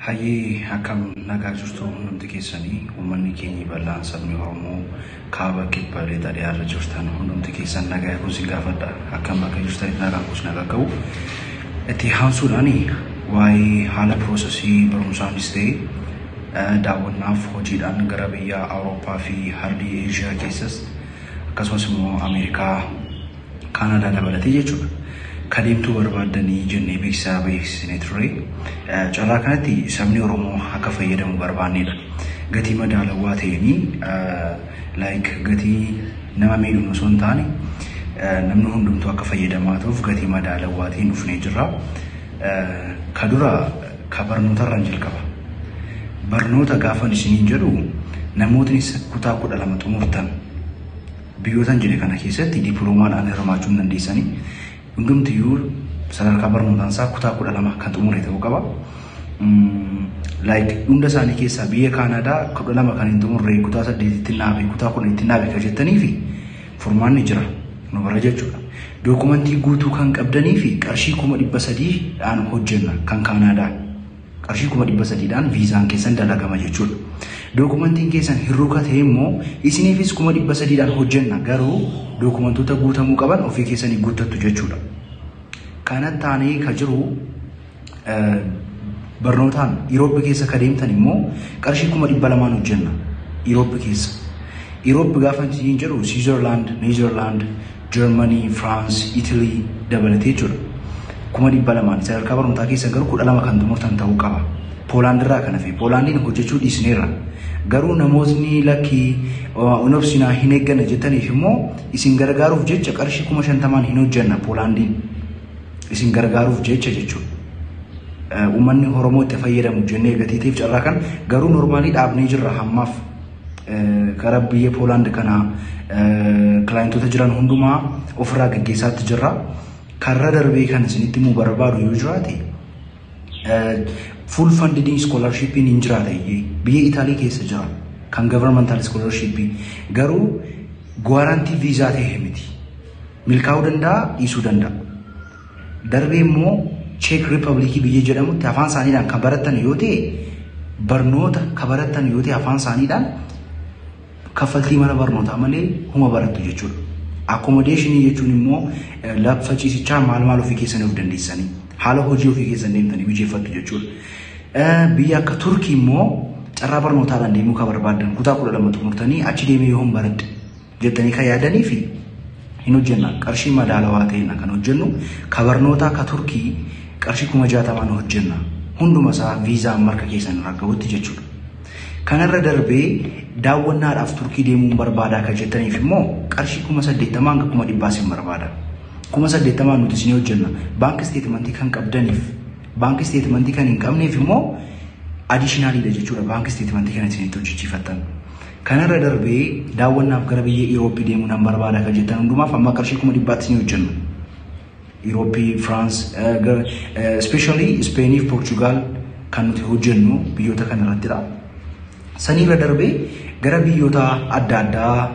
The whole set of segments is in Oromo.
Hayyee akkam nagaa jirtu hundi keessanii uummanni keenya bal'aan sabni Oromoo kaaba kibba lixa dhiyaarra jirtan hundi keessan nagaa kuusin gaafadha akkam bakka jirtanitti nagaan kuus nagaa qabu itti haansuudhaani waa'ee haala piroosesii barumsaanis ta'e daawwannaaf hojiidhaan gara biyya Awurooppaa fi ardii Eeshiyaa keessas akkasumas immoo Ameerikaa Kaanadaa dabalatee jechuudha. Kadeemtuu barbaadanii jennee beeksisnee turre carraa kanatti sabni Oromoo akka fayyadamu barbaannedha. Gatii madaalawaa ta'een gatii nama miidhuun osoo hin taane namni hundumtuu akka fayyadamaa ta'uuf gatii madaalawaa ta'een dhufnee jirra. Ka dura ka barnootarraan jalqaba. Barnoota gaafan isiniin jedhu namootni kutaa 12 xumurtan biyyootan jedhe kana keessatti diipiloomaadhaan hirmaachuun dandeessanii hundumtiyyuu sadarkaa barnootaan isaa kutaa 12 kan xumure ta'uu qaba. Hunda isaanii keessaa biyya Kaanadaa 12 kan hin xumurre kutaa 8tti naabe kutaa 10tti naabe kan jettanii fi furmaanni jira nu bara jechuudha. Dookumentii guutuu kan qabdanii fi qarshii 300dhaan hojjenna kan Kaanadaa. Qarshii 300dhaan viizaan keessan dalagama jechuudha. Dookumentiin keessan hirruuka ta'e immoo isiniifis 300dhaan hojjenna garuu dookumentoota guutamuu qaban ofii keessanii guuttattu jechuudha. Kanatti taanee ka jiru barnootaan Irooppii keessa ka deemtan immoo qarshii 200 hojjenna Irooppii keessa. Irooppii gaafa isiniin jedhu Switzerland, Netherland, Germany, France, Italy dabalatee jechuudha. 200 sadarkaa barnootaa keessa garuu 12 kan xumurtan ta'uu qaba. Poolaand irraa kan hafe Poolandiin hojjechuu dhiisneerra. Garuu namootni lakkii onobsinaa hin eegganne jettaniif immoo isin gargaaruuf jecha qarshii 50,000 hin hojjenna Poolandiin. Isin gargaaruuf jecha jechuudha. Uummanni Oromoo itti fayyadamu jennee gatii ta'eef carraa kan garuu normaalii dhaabnee jirra hammaaf gara biyya Poolaand kana kilaayintoota jiran hundumaa ofirraa gaggeessaatti jirra. Karra darbee kan isinitti immoo barbaadu yoo jiraate full funded scholarship in injiraata biyya Itaalii keessa jira kan governmental scholarship garuu guarantee visa ta'e miti. Milkaa'uu danda'a dhiisuu danda'a. Darbee immoo Czech Republic biyya jedhamutti afaan isaaniidhaan kan baratan yoo ta'e barnoota kan baratan yoo ta'e afaan isaaniidhaan kaffaltii mana barnootaa malee huma barattu jechuudha. Accommodation jechuun immoo lafa ciisichaa maal ofii keessanii of dandeessanii haala hojii ofii keessan deemtanii mijeeffattu jechuudha. Biyya akka Turkii immoo carraa barnootaadhaan deemuu kan barbaadan kutaa 12 xumurtanii achi deemee yoo hin baradhe jettanii kan yaadanii fi hin hojjenna qarshii madaalawaa ta'een kan hojjennu ka barnootaa ka Turkii qarshii 60,000 hojjenna hunduma isaa viizaan marka keessan irraa gahutti jechuudha. Kanarra darbee daawwannaadhaaf Turkii deemuun barbaadaa kan jettaniif immoo qarshii 80,000 hanga 100,000 sin barbaada. 80,000 nuti isin hojjenna baank statementii kan qabdaniif baank statementii kan hin qabneef immoo additionalidha jechuudha baank statementii kan isin hojjechiifattan. Kanarra darbee daawwannaaf gara biyya Irooppii deemuu nan barbaada kan jettan hundumaaf amma qarshii 100,000 isin hojjenna. Irooppii, France, especially Spain fi Portugal kan nuti hojjennu biyyoota kanarrattidha. Sanirra darbee gara biyyoota adda addaa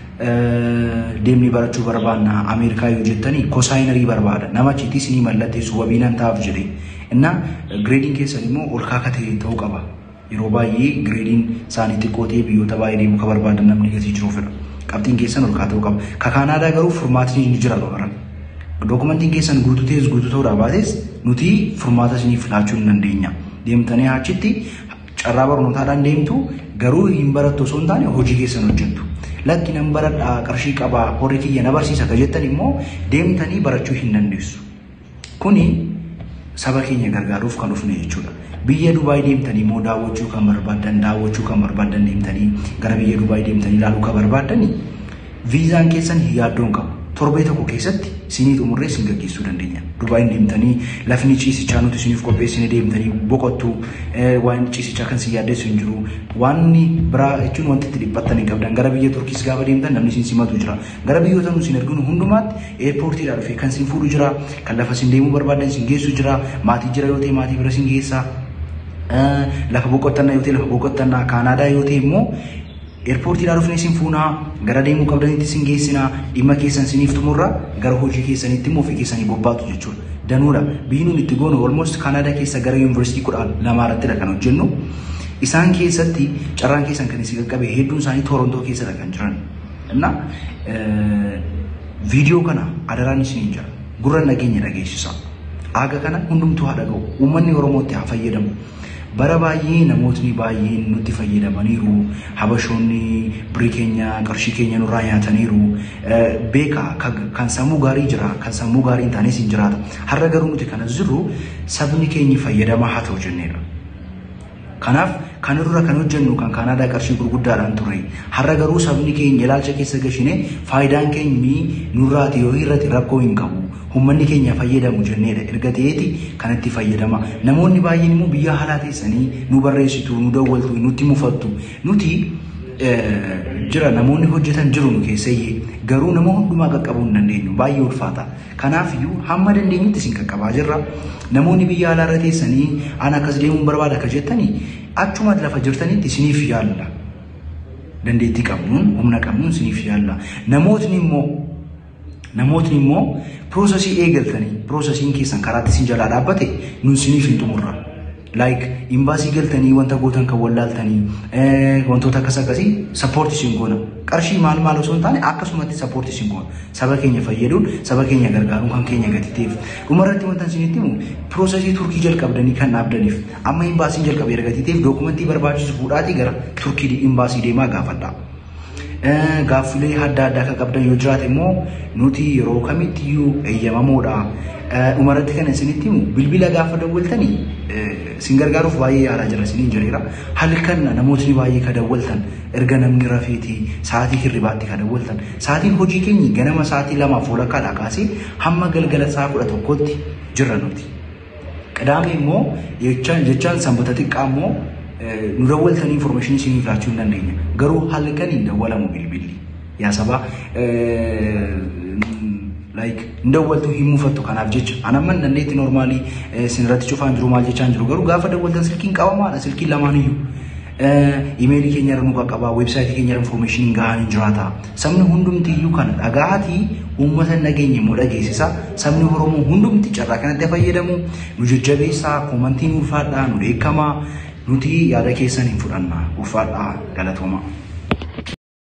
deemnee barachuu barbaanna Ameerikaa yoo jettanii kosaayinarii barbaada nama achitti isinii mallatteessu wabiinan ta'aaf jedhee inna gireediin keessan immoo ol kaakatee ta'uu qaba. Yeroo baay'ee gireediin isaanii xiqqoo ta'ee biyyoota baay'ee deemuu kan barbaadan namni gatii jiru fedha. Qabxiin keessan ol kaata'uu qaba. Ka Kaanaadaa garuu furmaatni ni jira baran. Dookumentiin keessan guutuu ta'es guutuu ta'uu baates nuti furmaata isinii filachuu hin dandeenya. Deemtanii achitti carraa barnootaadhaan deemtu garuu hin barattu osoo hin taane hojii keessan hojjettu. Lakki nan baradhaa qarshii qabaa horii kiyya na barsiisa ka jettan immoo deemtanii barachuu hin dandeessu. Kuni saba keenya gargaaruuf kan dhufne jechuudha. Biyya Dubaay deemtanii immoo daawwachuu kan barbaadan deemtanii gara biyya Dubaay deemtanii ilaaluu kan barbaadan viizaan keessan yaaddoon qabu. Torbee tokko keessatti isinii xumurree isin gaggeessuu dandeenya. Dubaay deemtanii lafni ciisichaa nuti isiniif qopheessine deemtanii boqottu waan ciisichaa kan si yaaddeessu hin jiru. Waan biraa jechuun wanti itti dhiphattan hin qabdan gara biyya Turkiis gaafa deemtan namni isin simatu jira. Gara biyyoota nu isin arginu hundumaatti eerpoortiidhaa dhufee kan isin fuudhu jira. Kan lafa isin deemuu barbaadan isin geessu jira. Maatii jira yoo ta'e maatii bira isin geessa. Lafa boqottannaa yoo ta'e lafa boqottannaa Kaanaadaa yoo ta'e immoo Airportii dhaan dhufnee sin fuunaa gara deemuu qabdanitti sin geessinaa dhimma keessan siniif xumurra gara hojii keessanitti immoo ofii keessanii bobbaatu jechuudha. Danuudha biyyi nuti itti goonu almost Canada keessa gara yuunivarsiitii 12 irratti kan hojjennu. Isaan keessatti carraan keessan kan isin qaqqabe hedduun isaanii Toronto keessadha kan jiran. Inna viidiyoo kana adaraan isin jira. Gurra nageenya dhageessisa. Aga kana hundumtuu haa dhaga'u. Uummanni Oromootti haa fayyadamu. Bara baay'ee namootni baay'een nutti fayyadamaniiru. Habashoonni birii keenya qarshii keenya nurraa nyaataniiru. Beeka kan sammuu gaarii jira kan sammuu gaarii hin taanes hin jiraata. Har'a garuu nuti kana jirru sabni keenya fayyadamaa haa ta'u jenneedha. Kanaaf kan irra kan hojjennu kan Kanaadaa qarshii gurguddaadhaan ture. Har'a garuu sabni keenya ilaalcha keessa gashine faayidaan keenyi nurraati yoo irratti rakkoo hin qabu. Uummanni keenya fayyadamu jenneedha. Erga ta'eeti kanatti fayyadama. Namoonni baay'een immoo biyya haalaa teessanii nu barreessitu, nu dawwaltu, nutti mufattu. Nuti jira namoonni hojjetan jiru nu keessayyee garuu nama hundumaa qaqqabuu hin dandeenyu baay'ee ulfaata. Kanaaf iyyuu hamma dandeenyutti isin qaqqabaa jirra. Namoonni biyya alaarra teessanii ana akkas deemuun barbaada akka jettanii achuma lafa jirtanitti isiniif yaalla. Dandeettii qabnuun humna qabnuun isiniif yaalla. Namootni immoo piroosesii eegaltanii piroosesiin keessan karaatti isin jalaa dhaabbate nun isiniif hin xumurra. Like imbaasii galtanii wanta gootan kan wallaaltanii wantoota akkasii sappoortii isin goona. Qarshii maal osoo hin taane akkasumatti sappoortii isin goona. Saba keenya fayyaduun saba keenya gargaaruun kan keenya gatiteef. Dhumarratti wanta isinitti himu piroosesii Turkii jalqabdanii kan dhaabdaniif amma imbaasiin jalqabee gatiteef dookumentii barbaachisu fuudhaatii gara Turkii imbaasii deemaa gaafadha. Gaaffilee adda addaa kan qabdan yoo jiraate immoo nuti yeroo kamittiyyuu eeyyamamoodha. Dhumarratti kan isinitti himu bilbila gaafa dawwaltanii sin gargaaruuf baay'ee yaalaa jira isiniin jedheera. Halkan namootni baay'ee ka dawwaltan erga namni rafeetii sa'aatii hirribaatti ka dawwaltan sa'aatiin hojii keenya ganama sa'aatii 2:00 kaasee hamma galgala sa'a 11:00tti jirra nuti. Qadaame immoo jechaan sanbata xiqqaa immoo nu dawwaltanii information isiniif laachuu hin dandeenya. Garuu halkaniin dawwalamu bilbilli. Yaa sabaa like ndawwaltu himufattu kanaaf jecha anamman dandeetti normally sinirratti cufaan jiru maal jechaan jiru garuu gaafa dawwaltan silkiin qabamaadha silkiin lamaan iyyuu emailii keenya irra nu qaqqabaa websaayitii keenya irra information gahaan hin jiraata sabni hundumti iyyuu kana dhagaatii uummata nageenya immoo dhageessisa sabni Oromoo hundumti carraa kanatti fayyadamu nu jajjabeessaa koomantii nu ulfaadhaa nu dheekkamaa nuti yaada keessan hin fudhanna ulfaadhaa galatooma.